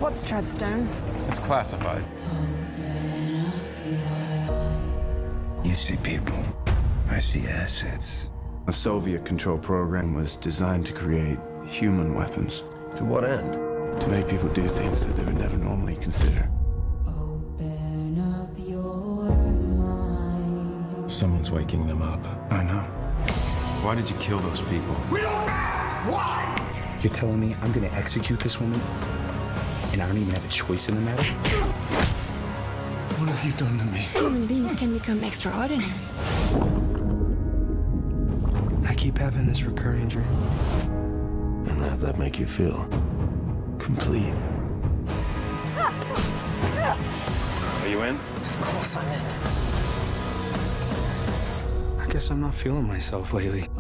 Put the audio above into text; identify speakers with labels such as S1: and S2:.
S1: What's Treadstone?
S2: It's classified.
S3: You see people, I see assets.
S4: A Soviet-controlled program was designed to create human weapons.
S3: To what end?
S4: To make people do things that they would never normally consider.
S2: Someone's waking them up.
S4: I know.
S2: Why did you kill those people?
S5: We don't ask why!
S6: You're telling me I'm gonna execute this woman, and I don't even have a choice in the matter?
S4: What have you done to me?
S1: Human beings can become extraordinary.
S6: I keep having this recurring dream.
S3: And how'd that make you feel?
S4: Complete.
S2: Are you in?
S6: Of course I'm in. I guess I'm not feeling myself lately.